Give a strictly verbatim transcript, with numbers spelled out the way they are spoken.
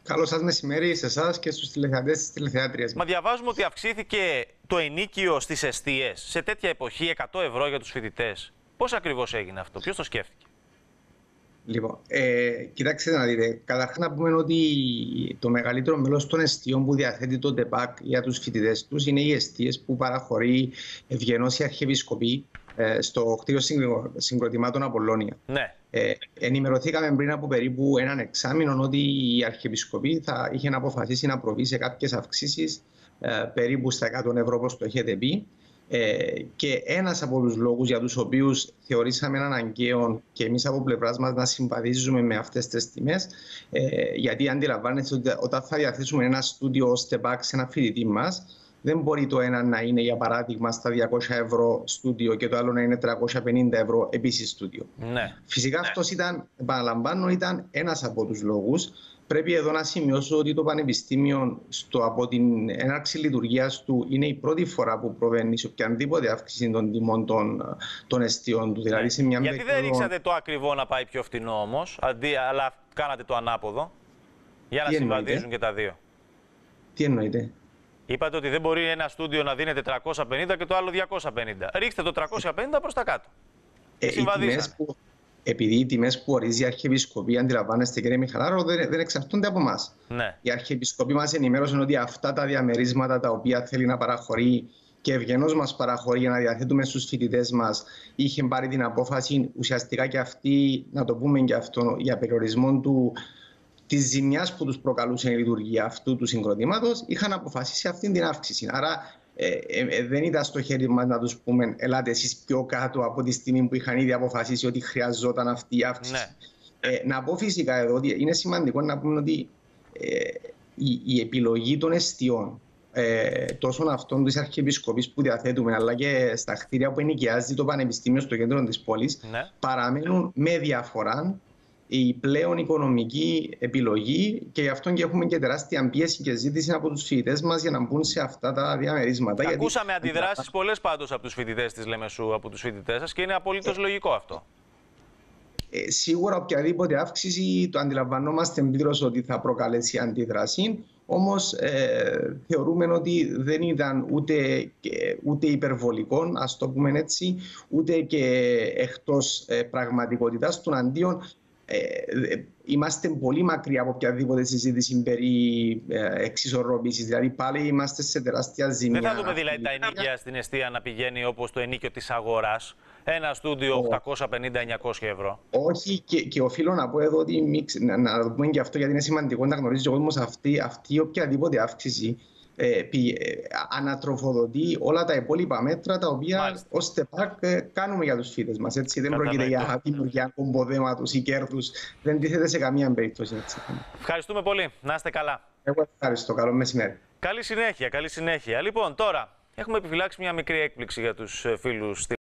Καλό σας μεσημέρι σε εσάς και στους τηλεθεατές της τηλεθεάτριας. Μα διαβάζουμε ότι αυξήθηκε το ενίκιο στις εστίες σε τέτοια εποχή εκατό ευρώ για τους φοιτητές. Πώς ακριβώς έγινε αυτό, ποιος το σκέφτηκε? Λοιπόν, ε, κοιτάξτε να δείτε. Καταρχάς να πούμε ότι το μεγαλύτερο μέλος των εστιών που διαθέτει το ΤΕΠΑΚ για τους φοιτητές τους είναι οι εστίες που παραχωρεί Ευγενός η Αρχιεπισκοπή ε, στο κτίριο συγκροτημάτων Απολλώνια. Ναι. Ε, ενημερωθήκαμε πριν από περίπου έναν εξάμηνο ότι η Αρχιεπισκοπή θα είχε αποφασίσει να προβεί σε κάποιες αυξήσεις ε, περίπου στα εκατό ευρώ, όπως το έχετε πει. Ε, και ένας από τους λόγους για τους οποίους θεωρήσαμε αναγκαίο και εμείς από πλευράς μας να συμπαθίζουμε με αυτές τις τιμές, ε, γιατί αντιλαμβάνεστε ότι όταν θα διαθέσουμε ένα στούντιο ως ΤΕΠΑΚ σε ένα φοιτητή μας, δεν μπορεί το ένα να είναι, για παράδειγμα, στα διακόσια ευρώ στούντιο και το άλλο να είναι τριακόσια πενήντα ευρώ επίσης στούντιο. Ναι. Φυσικά αυτός ήταν, επαναλαμβάνω, ήταν ένας από τους λόγους. Πρέπει εδώ να σημειώσω ότι το Πανεπιστήμιο στο, από την έναρξη λειτουργίας του είναι η πρώτη φορά που προβαίνει σε οποιαδήποτε αύξηση των τιμών των, των εστιών του. Δηλαδή, σε μια Γιατί περίοδο... δεν ρίξατε το ακριβό να πάει πιο φτηνό όμως, αντί, αλλά κάνατε το ανάποδο, για να συμβαδίζουν και τα δύο? Τι εννοείτε? Είπατε ότι δεν μπορεί ένα στούντιο να δίνεται τριακόσια πενήντα και το άλλο διακόσια πενήντα. Ρίξτε το τριακόσια πενήντα προς τα κάτω. Ε, οι τιμές που, επειδή οι τιμές που ορίζει η Αρχιεπισκοπή, αντιλαμβάνεστε κύριε Μιχαλάρο, δεν, δεν εξαρτώνται από εμάς. Ναι. Η Αρχιεπισκοπή μας ενημέρωσε ότι αυτά τα διαμερίσματα τα οποία θέλει να παραχωρεί και ευγενώς μας παραχωρεί για να διαθέτουμε στους φοιτητές μας, είχε πάρει την απόφαση ουσιαστικά και αυτή, να το πούμε και αυτό, για περιορισμό του. Τη ζημιά που του προκαλούσε η λειτουργία αυτού του συγκροτήματος, είχαν αποφασίσει αυτή την αύξηση. Άρα ε, ε, ε, δεν ήταν στο χέρι μας να τους πούμε ελάτε εσείς πιο κάτω από τη στιγμή που είχαν ήδη αποφασίσει ότι χρειαζόταν αυτή η αύξηση. Ναι. Ε, να πω φυσικά εδώ ότι είναι σημαντικό να πούμε ότι ε, η, η επιλογή των εστιών ε, τόσο αυτών της Αρχιεπισκοπής που διαθέτουμε, αλλά και στα κτίρια που ενοικιάζει το Πανεπιστήμιο στο κέντρο της πόλης, ναι, παραμένουν με διαφορά η πλέον οικονομική επιλογή, και γι' αυτό και έχουμε και τεράστια πίεση και ζήτηση από τους φοιτητές μας για να μπουν σε αυτά τα διαμερίσματα. Γιατί... Ακούσαμε αντιδράσεις πολλές πάντως από τους φοιτητές της Λεμεσού, από τους φοιτητές σας, και είναι απολύτως ε, λογικό αυτό. Ε, σίγουρα οποιαδήποτε αύξηση το αντιλαμβανόμαστε πλήρως ότι θα προκαλέσει αντίδραση. Όμως ε, θεωρούμε ότι δεν ήταν ούτε, ούτε υπερβολικό, ας το πούμε έτσι, ούτε και εκτός ε, πραγματικότητας. Των αντίον, Ε, είμαστε πολύ μακριά από οποιαδήποτε συζήτηση περί ε, εξισορρόπησης. Δηλαδή πάλι είμαστε σε τεράστια ζημιά. Δεν θα δούμε δηλαδή τα ενίκια στην εστία να πηγαίνει όπως το ενίκιο της αγοράς, ένα στούντιο οκτακόσια πενήντα με εννιακόσια ευρώ. Όχι, και, και οφείλω να πω εδώ ότι μη, να, να το πούμε και αυτό, γιατί είναι σημαντικό να γνωρίζει ο κόσμος αυτή, αυτή οποιαδήποτε αύξηση Ε, πι, ε, ανατροφοδοτεί όλα τα υπόλοιπα μέτρα τα οποία ως ΤΕΠΑΚ ε, κάνουμε για τους φοιτητές μας. Έτσι. Δεν πρόκειται για δημιουργία κομποδέματος ή κέρδους. Δεν τίθεται σε καμία περίπτωση. Έτσι. Ευχαριστούμε πολύ. Να είστε καλά. Εγώ ευχαριστώ. Καλό μεσημέρι. Καλή συνέχεια. Καλή συνέχεια. Λοιπόν, τώρα έχουμε επιφυλάξει μια μικρή έκπληξη για τους φίλους